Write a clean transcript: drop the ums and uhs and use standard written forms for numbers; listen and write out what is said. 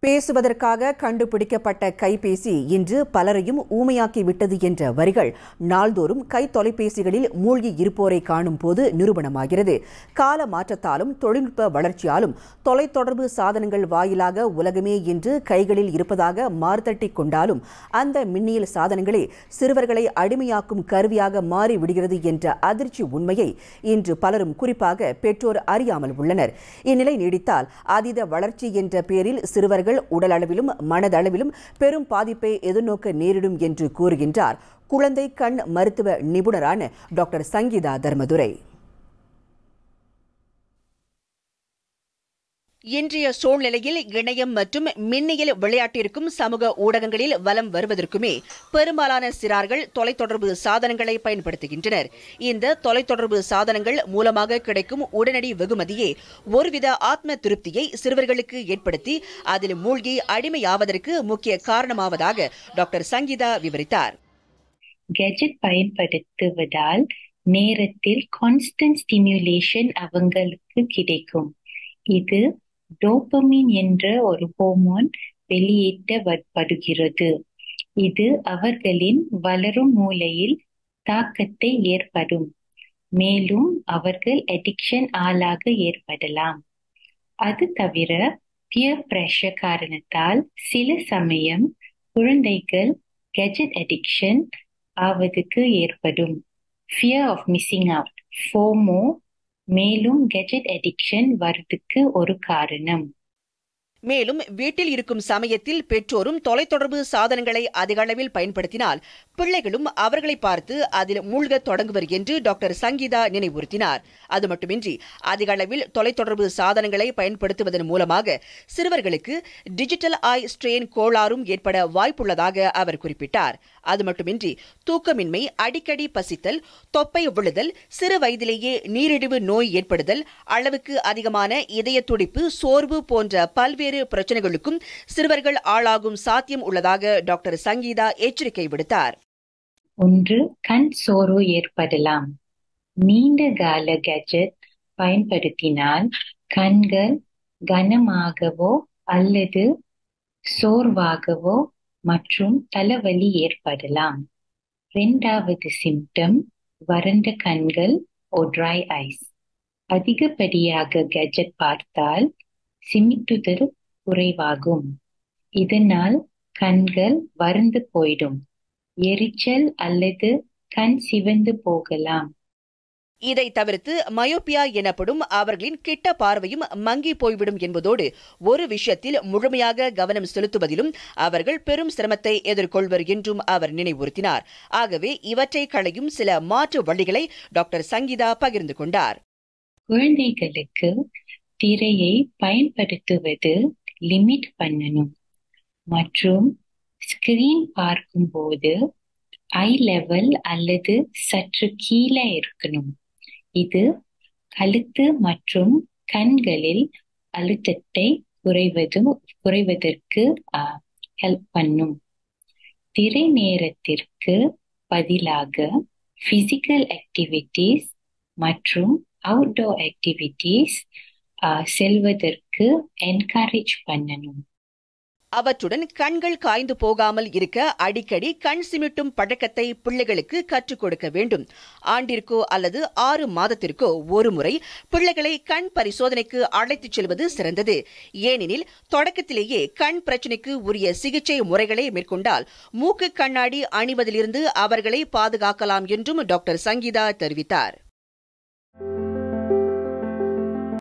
பேசுவதற்காக கண்டுபிடிக்கப்பட்ட கைபேசி இன்று பலரையும் ஊமையாக்கிவிட்டது என்ற வரிகள் நாள்தோறும் கைத்தொலைபேசிகளில் மூழ்கி இருப்போரை காணும் போது நிரூபணமாகிறது. கால மாற்றத்தாலும் தொழில்நுட்ப வளர்ச்சியாலும் தொலைத்தொடர்பு சாதனங்கள் வாயிலாக உலகமே இன்று கைகளில் இருப்பதாக மார்த்தட்டிக் கொண்டாலும் அந்த மின்னியல் சாதனங்களே சிறுவர்களை அடிமையாக்கும் கருவியாக மாறிவிடுகிறது என்ற அதிர்ச்சி உண்மையை இன்று பலரும், குறிப்பாக பெற்றோர், அறியாமல் உள்ளனர். இந்நிலை நீடித்தால் அதீத வளர்ச்சி என்ற பேரில் சிறுவர்கள் உடலளவிலும் மனதளவிலும் பெரும் பாதிப்பை எதிர்நோக்க நேரிடும் என்று கூறுகின்றார் குழந்தை கண் மருத்துவ நிபுணரான டாக்டர் சங்கீதா தர்மதுரை. இன்றைய சூழ்நிலையில் இணையம் மற்றும் மின்னியல் விளையாட்டிற்கும் சமூக ஊடகங்களில் வலம் வருவதற்குமே பெரும்பாலான சிறார்கள் தொலைத்தொடர்பு சாதனங்களை பயன்படுத்துகின்றனர். இந்த தொலைத்தொடர்பு சாதனங்கள் மூலமாக கிடைக்கும் உடனடி வெகுமதியே ஒருவித ஆத்ம திருப்தியை சிறுவர்களுக்கு ஏற்படுத்தி அதில் மூழ்கி அடிமையாவதற்கு முக்கிய காரணமாவதாக டாக்டர் சங்கீதா விவரித்தார். கேஜெட் பயன்படுத்துவதால் நேரத்தில் கான்ஸ்டன்ட் ஸ்டிமுலேஷன் அவங்களுக்கு கிடைக்கும். இது டோபமின் என்ற ஒரு ஹோமோன் வெளியேற்றப்படுகிறது. இது அவர்களின் வளரும் மூளையில் தாக்கத்தை ஏற்படும். மேலும் அவர்கள் அடிக்ஷன் ஆளாக ஏற்படலாம். அது தவிர பியர் பிரஷர் காரணத்தால் சில சமயம் குழந்தைகள் கேஜெட் அடிக்ஷன் ஆவதுக்கு ஏற்படும். Fear of missing out, FOMO, மேலும் கேஜெட் அடிக்ஷன் வரதுக்கு ஒரு காரணம். மேலும் வீட்டில் இருக்கும் சமயத்தில் பெற்றோரும் தொலைத்தொடர்பு சாதனங்களை அதிக அளவில் பயன்படுத்தினால் பிள்ளைகளும் அவர்களை பார்த்து அதில் மூழ்க தொடங்குவர் என்று டாக்டர் சங்கீதா நினைவுறுத்தினார். அது மட்டுமின்றி அதிக அளவில் தொலைத்தொடர்பு சாதனங்களை பயன்படுத்துவதன் மூலமாக சிறுவர்களுக்கு டிஜிட்டல் ஐ ஸ்ட்ரெயின் கோளாறும் ஏற்பட வாய்ப்புள்ளதாக அவர் குறிப்பிட்டார். அது மட்டுமின்றி தூக்கமின்மை, அடிக்கடி பசித்தல், தொப்பை விழுதல், சிறு வயதிலேயே நீரிழிவு நோய் ஏற்படுதல், அளவுக்கு அதிகமான இதய துடிப்பு, சோர்வு போன்ற பல்வேறு பிரச்சனைகளுக்கும் சிறுவர்கள் ஆளாகும் சாத்தியம் உள்ளதாக டாக்டர் சங்கீதா எச்சரிக்கை விடுத்தார். ஒன்று, கண் சோர்வு ஏற்படலாம். நீண்ட கால கேஜெட் பயன்படுத்தினால் கண்கள் கனமாகவோ அல்லது சோர்வாகவோ மற்றும் தலைவலி ஏற்படலாம். இரண்டாவது சிம்டம் வறண்ட கண்கள் or dry eyes. அதிகப்படியாக கேஜெட் பார்த்தால் சிமிட்டுதல் குறைவாகும். இதனால் கண்கள் வறண்டு போயிடும். எரிச்சல் அல்லது கண் சிவந்து போகலாம். இதை தவிர்த்து மயோபியா எனப்படும் அவர்களின் கிட்ட பார்வையும் மங்கி போய்விடும் என்பதோடு ஒரு விஷயத்தில் முழுமையாக கவனம் செலுத்துவதிலும் அவர்கள் பெரும் சிரமத்தை எதிர்கொள்வர் என்றும் அவர் நினைவுறுத்தினார். ஆகவே இவற்றை களையும் சில மாற்று வழிகளை டாக்டர் சங்கீதா பகிர்ந்து கொண்டார். குழந்தைகளுக்கு திரையை பயன்படுத்துவது லிமிட் பண்ணணும் மற்றும் ஸ்கிரீன் பார்க்கும்போது ஐ லெவல் அல்லது சற்று கீழே இருக்கணும். இது கழுத்து மற்றும் கண்களில் அழுத்தத்தை குறைவதற்கு ஹெல்ப் பண்ணும். திரை நேரத்திற்கு பதிலாக பிசிக்கல் ஆக்டிவிட்டீஸ் மற்றும் அவுட்டோர் ஆக்டிவிட்டீஸ் செல்வதற்கு என்கரேஜ் பண்ணணும். அவற்றுடன் கண்கள் காய்ந்து போகாமல் இருக்க அடிக்கடி கண் சிமிட்டும் பழக்கத்தை பிள்ளைகளுக்கு கற்றுக் கொடுக்க வேண்டும். ஆண்டிற்கோ அல்லது 6 மாதத்திற்கோ ஒரு முறை பிள்ளைகளை கண் பரிசோதனைக்கு அழைத்துச் செல்வது சிறந்தது. ஏனெனில் தொடக்கத்திலேயே கண் பிரச்சினைக்கு உரிய சிகிச்சை முறைகளை மேற்கொண்டால் மூக்கு கண்ணாடி அணிவதிலிருந்து அவர்களை பாதுகாக்கலாம் என்றும் டாக்டர் சங்கீதா தெரிவித்தார்.